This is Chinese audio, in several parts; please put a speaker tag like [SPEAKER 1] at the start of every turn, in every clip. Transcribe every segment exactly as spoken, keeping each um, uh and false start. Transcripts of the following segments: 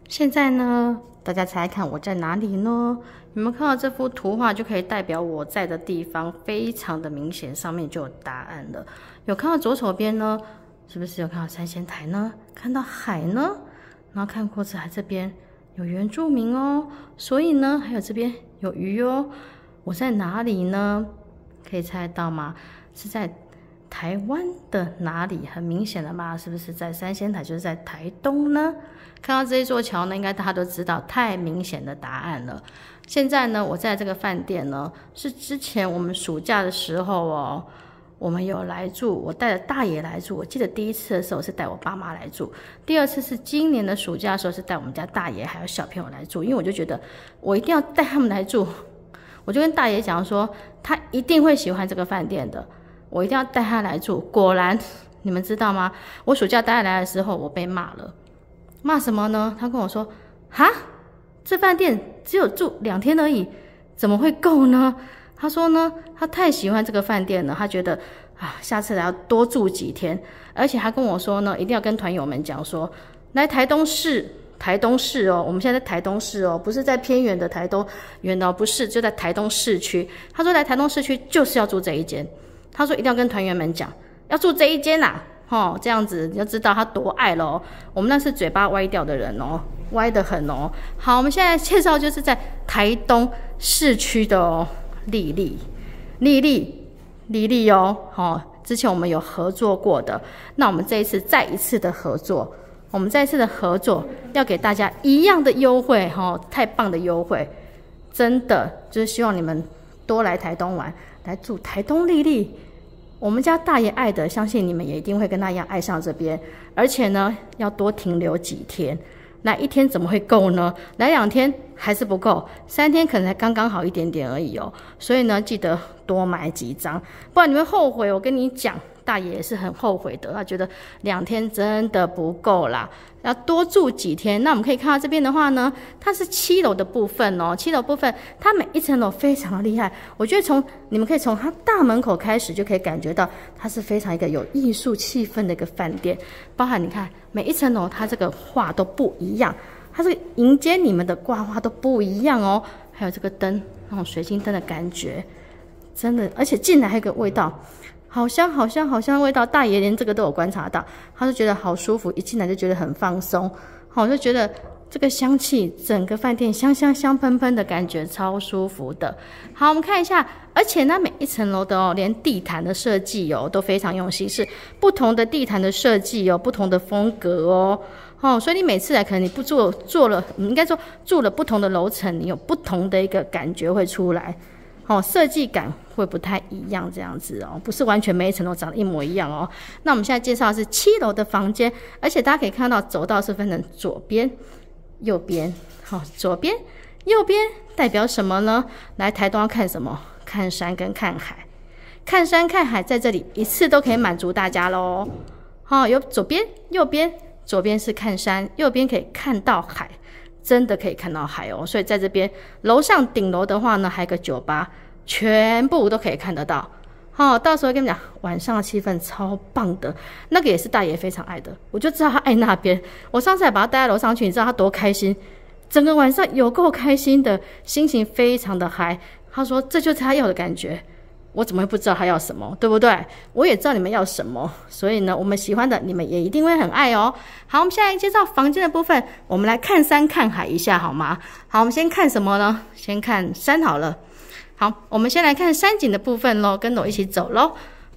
[SPEAKER 1] 现在呢，大家猜猜看我在哪里呢？有没有看到这幅图画就可以代表我在的地方，非常的明显，上面就有答案了。有看到左手边呢，是不是有看到三仙台呢？看到海呢？然后看过子海这边有原住民哦，所以呢，还有这边有鱼哦。我在哪里呢？可以猜得到吗？是在台湾的哪里？很明显的嘛，是不是在三仙台？就是在台东呢。看到这一座桥呢，应该大家都知道，太明显的答案了。现在呢，我在这个饭店呢，是之前我们暑假的时候哦，我们有来住，我带着大爷来住。我记得第一次的时候是带我爸妈来住，第二次是今年的暑假的时候是带我们家大爷还有小朋友来住，因为我就觉得我一定要带他们来住，我就跟大爷讲说，他一定会喜欢这个饭店的，我一定要带他来住。果然，你们知道吗？我暑假带来的时候，我被骂了。骂什么呢？他跟我说：“哈，这饭店只有住两天而已，怎么会够呢？”他说呢，他太喜欢这个饭店了，他觉得啊，下次来要多住几天，而且还跟我说呢，一定要跟团友们讲说，来台东市，台东市哦，我们现在在台东市哦，不是在偏远的台东远哦，不是，就在台东市区。他说来台东市区就是要住这一间，他说一定要跟团员们讲，要住这一间啊。哦，这样子你就知道他多爱了哦。我们那是嘴巴歪掉的人哦，歪得很哦。好，我们现在介绍就是在台东市区的哦，丽丽，丽丽，丽丽哦。哦，之前我们有合作过的，那我们这一次再一次的合作，我们再一次的合作要给大家一样的优惠哦，太棒的优惠，真的就是希望你们多来台东玩，来住台东丽丽。我们家大爷爱的，相信你们也一定会跟他一样爱上这边，而且呢，要多停留几天。来一天怎么会够呢？来两天还是不够，三天可能才刚刚好一点点而已哦。所以呢，记得多买几张，不然你会后悔。我跟你讲，大爷也是很后悔的，他觉得两天真的不够啦，要多住几天。那我们可以看到这边的话呢，它是七楼的部分哦，七楼部分它每一层楼非常的厉害。我觉得从你们可以从它大门口开始就可以感觉到，它是非常一个有艺术气氛的一个饭店。包含你看每一层楼，它这个画都不一样，它这个迎接你们的挂画都不一样哦。还有这个灯，那种水晶灯的感觉，真的，而且进来还有个味道。好香好香好香的味道，大爷连这个都有观察到，他就觉得好舒服，一进来就觉得很放松，好，就觉得这个香气，整个饭店香香香喷喷的感觉，超舒服的。好，我们看一下，而且呢，每一层楼的哦，连地毯的设计哦，都非常用心，是不同的地毯的设计哦，不同的风格哦。哦，所以你每次来，可能你不做做了，你应该说住了不同的楼层，你有不同的一个感觉会出来。哦，设计感会不太一样，这样子哦，不是完全每一层楼长得一模一样哦。那我们现在介绍的是七楼的房间，而且大家可以看到走道是分成左边、右边。好、哦，左边、右边代表什么呢？来台东要看什么？看山跟看海。看山看海在这里一次都可以满足大家咯。好、哦，有左边、右边，左边是看山，右边可以看到海。真的可以看到海哦，所以在这边楼上顶楼的话呢，还有个酒吧，全部都可以看得到。好、哦，到时候跟你们讲，晚上的气氛超棒的，那个也是大爷非常爱的，我就知道他爱那边。我上次还把他带到楼上去，你知道他多开心，整个晚上有够开心的，心情非常的嗨。他说这就是他要的感觉。我怎么会不知道他要什么，对不对？我也知道你们要什么，所以呢，我们喜欢的你们也一定会很爱哦。好，我们现在介绍房间的部分，我们来看山看海一下好吗？好，我们先看什么呢？先看山好了。好，我们先来看山景的部分咯，跟我一起走咯。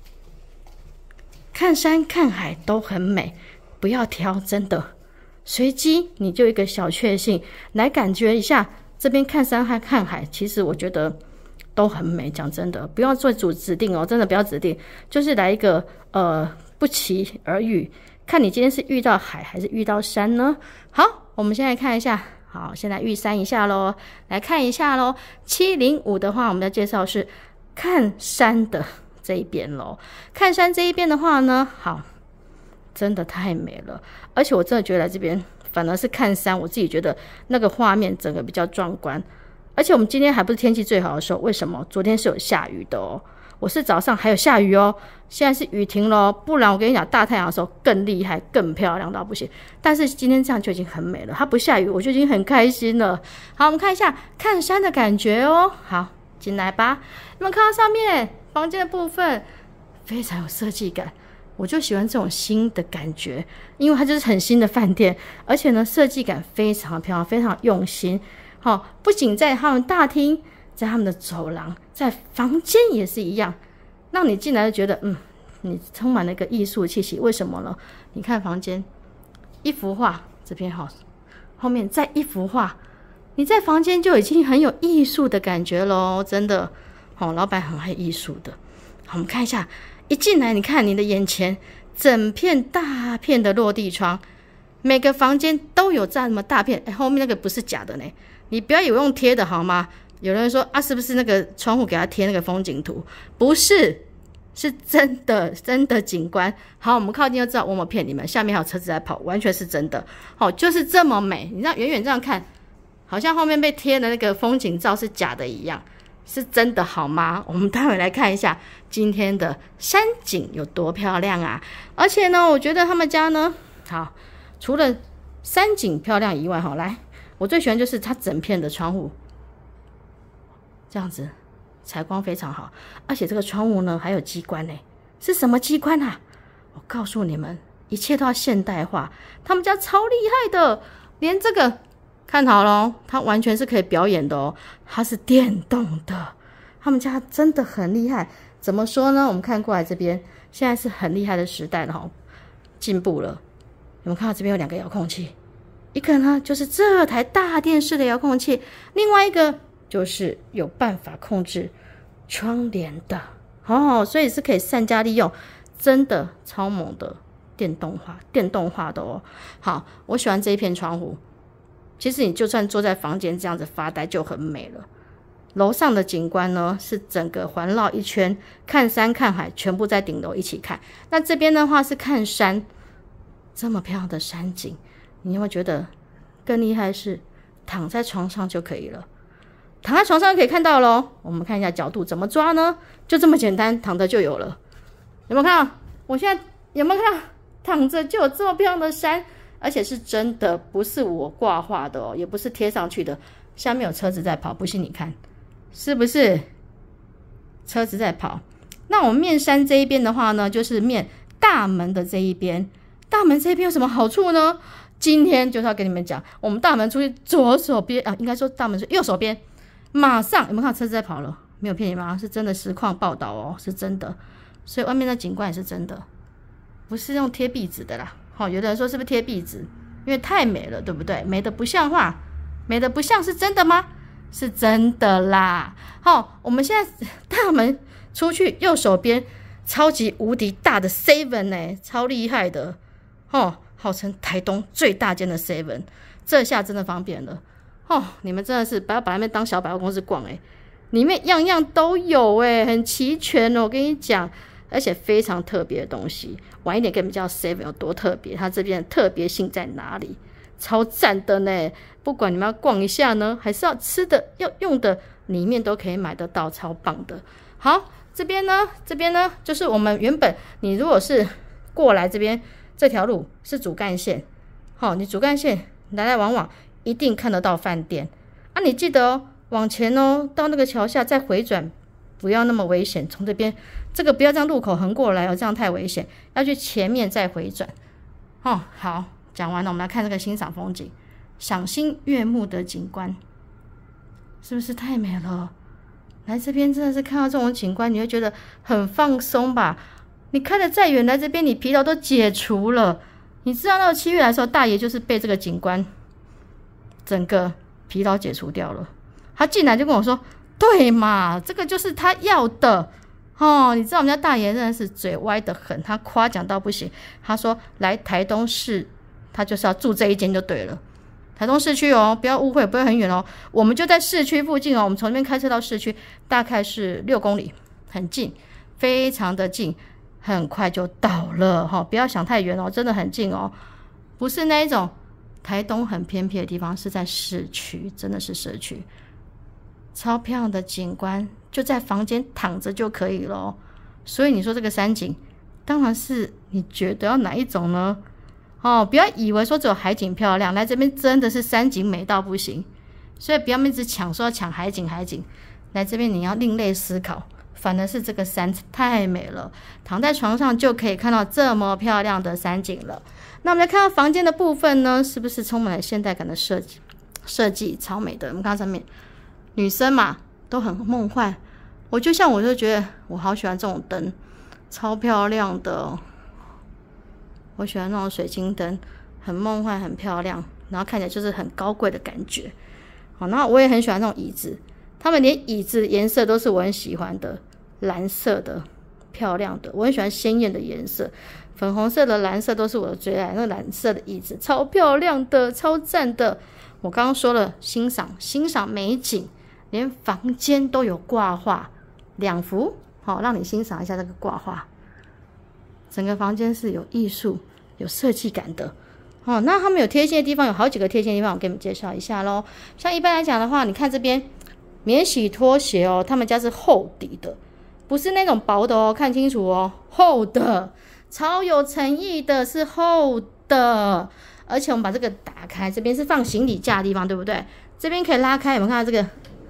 [SPEAKER 1] 看山看海都很美，不要挑，真的。随机你就一个小确幸，来感觉一下这边看山和看海，其实我觉得都很美，讲真的，不要做主指定哦，真的不要指定，就是来一个呃不期而遇，看你今天是遇到海还是遇到山呢？好，我们现在看一下，好，先来预山一下咯，来看一下咯。七零五的话，我们的介绍是看山的这一边咯。看山这一边的话呢，好，真的太美了，而且我真的觉得来这边反而是看山，我自己觉得那个画面整个比较壮观。而且我们今天还不是天气最好的时候，为什么？昨天是有下雨的哦。 我是早上还有下雨哦，现在是雨停了，不然我跟你讲，大太阳的时候更厉害，更漂亮到不行。但是今天这样就已经很美了，它不下雨，我就已经很开心了。好，我们看一下看山的感觉哦。好，进来吧。你们看到上面房间的部分非常有设计感，我就喜欢这种新的感觉，因为它就是很新的饭店，而且呢设计感非常漂亮，非常用心。好，不仅在他们大厅，在他们的走廊，在房间也是一样，让你进来就觉得嗯，你充满了一个艺术气息。为什么呢？你看房间一幅画，这边好，后面再一幅画，你在房间就已经很有艺术的感觉咯，真的。好，老板很爱艺术的。好，我们看一下，一进来你看你的眼前整片大片的落地窗，每个房间都有这么大片。哎，后面那个不是假的呢，你不要以为用贴的好吗？有人说啊，是不是那个窗户给他贴那个风景图？不是，是真的真的景观。好，我们靠近就知道我没有骗你们，下面还有车子在跑，完全是真的。好，就是这么美。你知道远远这样看，好像后面被贴的那个风景照是假的一样，是真的好吗？我们待会来看一下今天的山景有多漂亮啊！而且呢，我觉得他们家呢，好，除了山景漂亮以外，好来。我最喜欢就是它整片的窗户，这样子采光非常好，而且这个窗户呢还有机关呢，是什么机关啊？我告诉你们，一切都要现代化，他们家超厉害的，连这个看好咯，它完全是可以表演的哦，它是电动的，他们家真的很厉害。怎么说呢？我们看过来这边，现在是很厉害的时代了哈，进步了。你们看到这边有两个遥控器。一个呢就是这台大电视的遥控器，另外一个就是有办法控制窗帘的哦，所以是可以善加利用，真的超猛的电动化电动化的哦。好，我喜欢这一片窗户，其实你就算坐在房间这样子发呆就很美了。楼上的景观呢是整个环绕一圈，看山看海全部在顶楼一起看。那这边的话是看山，这么漂亮的山景，你有没有觉得更厉害？是躺在床上就可以了，躺在床上就可以看到咯。我们看一下角度怎么抓呢？就这么简单，躺着就有了。有没有看到？我现在有没有看到躺着就有这么漂亮的山？而且是真的，不是我挂画的哦，也不是贴上去的。下面有车子在跑，不信你看，是不是车子在跑？那我们面山这一边的话呢，就是面大门的这一边。大门这边有什么好处呢？今天就是要跟你们讲，我们大门出去左手边啊，应该说大门出右手边，马上有没有看到车子在跑了？没有骗你吗？是真的实况报道哦，是真的。所以外面的景观也是真的，不是用贴壁纸的啦。好、哦，有的人说是不是贴壁纸？因为太美了，对不对？美的不像话，美的不像是真的吗？是真的啦。好、哦，我们现在大门出去右手边，超级无敌大的 seven 呢，超厉害的。哦，号称台东最大间的 seven， 这下真的方便了哦！你们真的是不要把那边当小百货公司逛哎，里面样样都有哎，很齐全哦！我跟你讲，而且非常特别的东西。晚一点跟你们讲 seven 有多特别，它这边的特别性在哪里？超赞的呢！不管你们要逛一下呢，还是要吃的、要用的，里面都可以买得到，超棒的。好，这边呢，这边呢，就是我们原本你如果是过来这边。这条路是主干线，好、哦，你主干线来来往往一定看得到饭店啊！你记得哦，往前哦，到那个桥下再回转，不要那么危险。从这边这个不要这样路口横过来哦，这样太危险，要去前面再回转。哦，好，讲完了，我们来看这个欣赏风景，赏心悦目的景观，是不是太美了？来这边真的是看到这种景观，你会觉得很放松吧？你开得再远，来这边你疲劳都解除了。你知道到七月来的时候，大爷就是被这个景观整个疲劳解除掉了。他进来就跟我说：“对嘛，这个就是他要的哦。”你知道我们家大爷真的是嘴歪得很，他夸奖到不行。他说来台东市，他就是要住这一间就对了。台东市区哦，不要误会，不会很远哦，我们就在市区附近哦。我们从那边开车到市区大概是六公里，很近，非常的近。很快就到了哈，不要想太远哦，真的很近哦，不是那一种台东很偏僻的地方，是在市区，真的是市区。 超漂亮的景观就在房间躺着就可以咯。所以你说这个山景，当然是你觉得要哪一种呢？哦，不要以为说只有海景漂亮，来这边真的是山景美到不行。所以不要一直抢说要抢海景海景，来这边你要另类思考，反而是这个山太美了，躺在床上就可以看到这么漂亮的山景了。那我们来看到房间的部分呢，是不是充满了现代感的设计？设计超美的。我们看上面，女生嘛都很梦幻，我就像我就觉得我好喜欢这种灯，超漂亮的。我喜欢那种水晶灯，很梦幻很漂亮，然后看起来就是很高贵的感觉。好，然后我也很喜欢那种椅子，他们连椅子颜色都是我很喜欢的，蓝色的漂亮的，我很喜欢鲜艳的颜色，粉红色的蓝色都是我的最爱，那个蓝色的椅子超漂亮的，超赞的。我刚刚说了欣赏欣赏美景，连房间都有挂画两幅，好，让你欣赏一下这个挂画，整个房间是有艺术有设计感的。哦，那他们有贴心的地方，有好几个贴心的地方，我给你们介绍一下咯。像一般来讲的话，你看这边免洗拖鞋哦，他们家是厚底的，不是那种薄的哦，看清楚哦，厚的，超有诚意的，是厚的。而且我们把这个打开，这边是放行李架的地方，对不对？这边可以拉开，有没有看到这个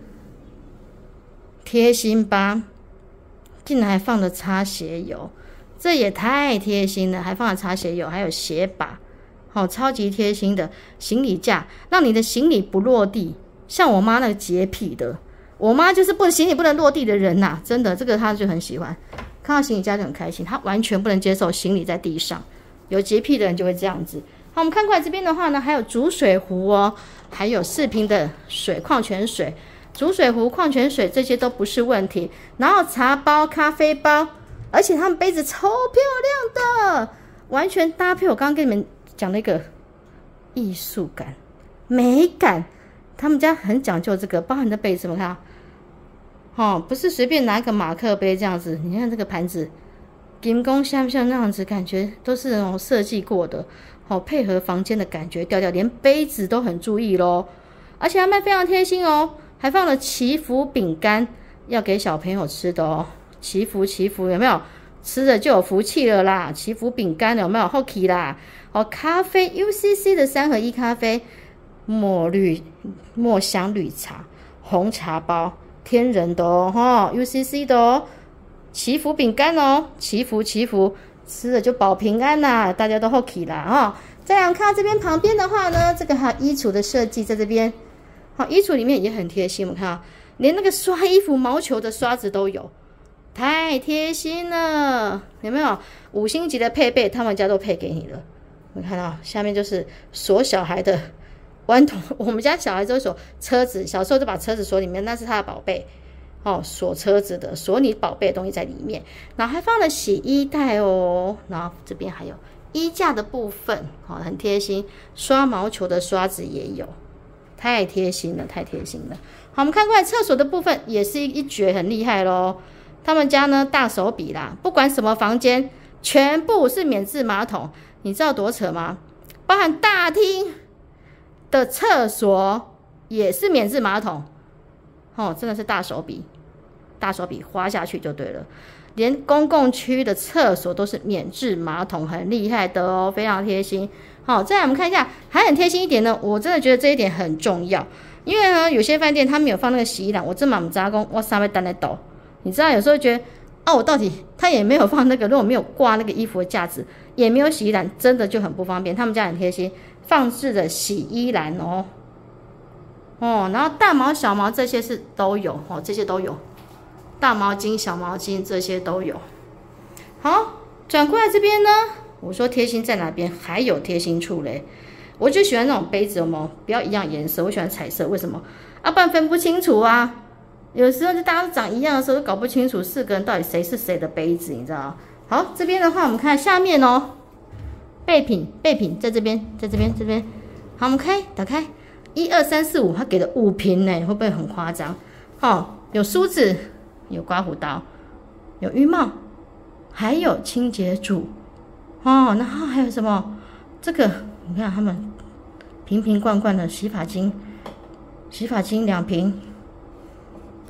[SPEAKER 1] 贴心吧？竟然还放了擦鞋油，这也太贴心了，还放了擦鞋油，还有鞋把。哦，超级贴心的行李架，让你的行李不落地。像我妈那个洁癖的，我妈就是不行李不能落地的人呐、啊，真的，这个她就很喜欢，看到行李架就很开心。她完全不能接受行李在地上，有洁癖的人就会这样子。好，我们看过来这边的话呢，还有煮水壶哦，还有四瓶的水，矿泉水、煮水壶、矿泉水这些都不是问题。然后茶包、咖啡包，而且他们杯子超漂亮的，完全搭配我刚刚跟你们讲那个艺术感、美感，他们家很讲究这个，包含的杯子，我们看，哦，不是随便拿一个马克杯这样子。你看这个盘子，金工像不像那样子？感觉都是那种设计过的，哦，配合房间的感觉调调，连杯子都很注意咯。而且他们非常贴心哦，还放了祈福饼干，要给小朋友吃的哦。祈福祈福，有没有？吃了就有福气了啦！祈福饼干有没有 ？Hockey 啦，哦，咖啡 U C C 的三合一咖啡，墨绿墨香绿茶，红茶包，天然的哦，哈 ，U C C 的哦，祈福饼干哦，祈福祈福，吃了就保平安啦，大家都 Hockey 啦，哈、哦。再来看这边旁边的话呢，这个还有衣橱的设计在这边，好，衣橱里面也很贴心，我们看啊，连那个刷衣服毛球的刷子都有。太贴心了，有没有五星级的配备？他们家都配给你了。你看到下面就是锁小孩的顽童，我们家小孩都锁车子，小时候就把车子锁里面，那是他的宝贝哦，锁车子的，锁你宝贝的东西在里面。然后还放了洗衣袋哦，然后这边还有衣架的部分，哦，很贴心，刷毛球的刷子也有，太贴心了，太贴心了。好，我们看过来厕所的部分也是一绝，很厉害咯。他们家呢大手笔啦，不管什么房间，全部是免治马桶。你知道多扯吗？包含大厅的厕所也是免治马桶，哦，真的是大手笔，大手笔花下去就对了。连公共区的厕所都是免治马桶，很厉害的哦，非常贴心。好，再来我们看一下，还很贴心一点呢，我真的觉得这一点很重要，因为呢有些饭店他们有放那个洗衣篮，我真满扎工，我上面单在抖。你知道有时候觉得哦，我到底他也没有放那个，如果没有挂那个衣服的架子，也没有洗衣篮，真的就很不方便。他们家很贴心，放置的洗衣篮哦，哦，然后大毛小毛这些是都有哦，这些都有，大毛巾小毛巾这些都有。好，转过来这边呢，我说贴心在哪边？还有贴心处嘞，我就喜欢那种杯子，有没有？不要一样颜色，我喜欢彩色，为什么？啊，不然分不清楚啊。有时候就大家都长一样的时候，都搞不清楚四个人到底谁是谁的杯子，你知道吗？好，这边的话我们看下面哦，备品备品在这边，在这边这边。好，我们开打开，一二三四五，他给的五瓶呢，会不会很夸张？哦，有梳子，有刮胡刀，有浴帽，还有清洁组哦，然后还有什么？这个你看他们瓶瓶罐罐的洗发精，洗发精两瓶。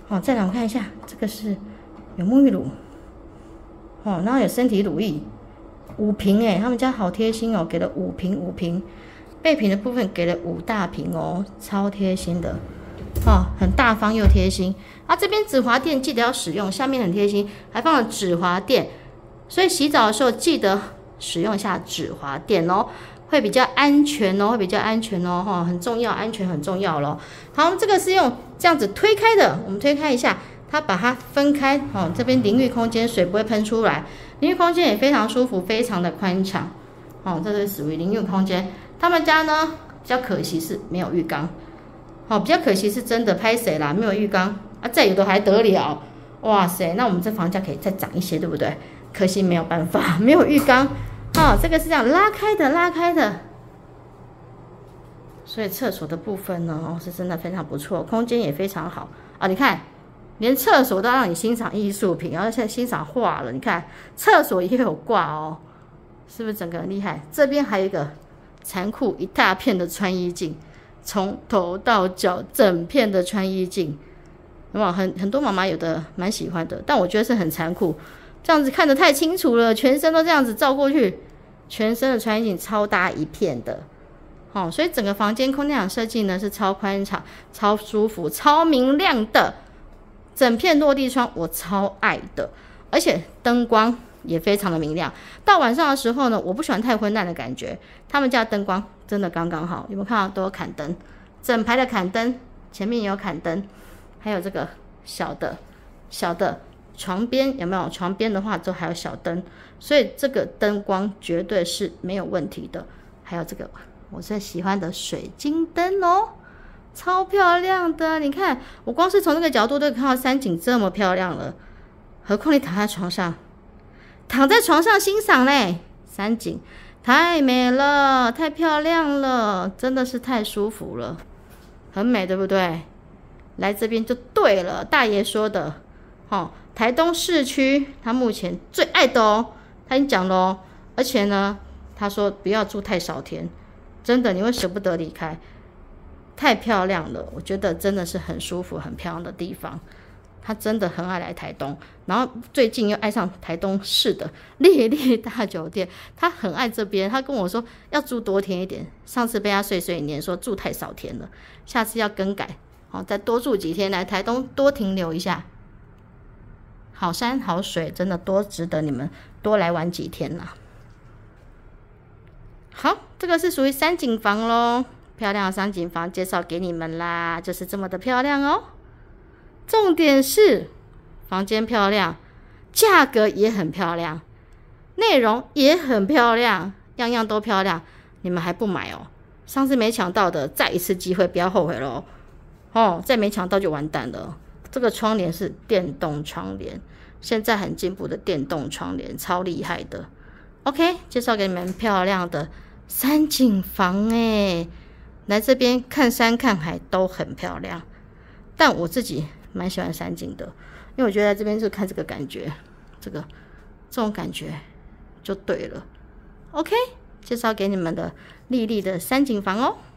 [SPEAKER 1] 好，再来我们看一下，这个是有沐浴乳，哦，然后有身体乳液，五瓶哎，他们家好贴心哦，给了五瓶五瓶，备品的部分给了五大瓶哦，超贴心的，哦，很大方又贴心。啊，这边止滑垫记得要使用，下面很贴心，还放了止滑垫，所以洗澡的时候记得使用一下止滑垫哦。会比较安全哦，会比较安全哦，哈，很重要，安全很重要咯。好，这个是用这样子推开的，我们推开一下，它把它分开，哦，这边淋浴空间水不会喷出来，淋浴空间也非常舒服，非常的宽敞，哦，这是属于淋浴空间。他们家呢比较可惜是没有浴缸，好，比较可惜是真的拍谁啦，没有浴缸啊，再有的还得了，哇塞，那我们这房价可以再涨一些，对不对？可惜没有办法，没有浴缸。哦，这个是这样拉开的，拉开的，所以厕所的部分呢，哦，是真的非常不错，空间也非常好啊！你看，连厕所都让你欣赏艺术品，然后现在欣赏画了。你看，厕所也有挂哦，是不是整个很厉害？这边还有一个残酷一大片的穿衣镜，从头到脚整片的穿衣镜，有没有？很很多妈妈有的蛮喜欢的，但我觉得是很残酷，这样子看得太清楚了，全身都这样子照过去。全身的穿衣镜超大一片的，哦，所以整个房间空间设计呢是超宽敞、超舒服、超明亮的，整片落地窗我超爱的，而且灯光也非常的明亮。到晚上的时候呢，我不喜欢太昏暗的感觉，他们家灯光真的刚刚好，有没有看到都有砍灯，整排的砍灯，前面也有砍灯，还有这个小的小的床边有没有？床边的话都还有小灯。所以这个灯光绝对是没有问题的，还有这个我最喜欢的水晶灯哦，超漂亮的！你看，我光是从这个角度都可以看到山景这么漂亮了，何况你躺在床上，躺在床上欣赏嘞，山景太美了，太漂亮了，真的是太舒服了，很美，对不对？来这边就对了，大爷说的，哦，台东市区他目前最爱的哦。他已经讲了哦，而且呢，他说不要住太少天，真的你会舍不得离开，太漂亮了，我觉得真的是很舒服、很漂亮的地方。他真的很爱来台东，然后最近又爱上台东市的烈烈大酒店，他很爱这边。他跟我说要住多天一点，上次被他碎碎念说住太少天了，下次要更改，好，再多住几天，来台东多停留一下。好山好水，真的多值得你们多来玩几天啦。好，这个是属于山景房咯，漂亮的山景房介绍给你们啦，就是这么的漂亮哦。重点是房间漂亮，价格也很漂亮，内容也很漂亮，样样都漂亮，你们还不买哦？上次没抢到的，再一次机会，不要后悔咯。哦，再没抢到就完蛋了。这个窗帘是电动窗帘，现在很进步的电动窗帘，超厉害的。OK， 介绍给你们漂亮的山景房诶，来这边看山看海都很漂亮，但我自己蛮喜欢山景的，因为我觉得在这边就看这个感觉，这个这种感觉就对了。OK， 介绍给你们的丽丽的山景房哦。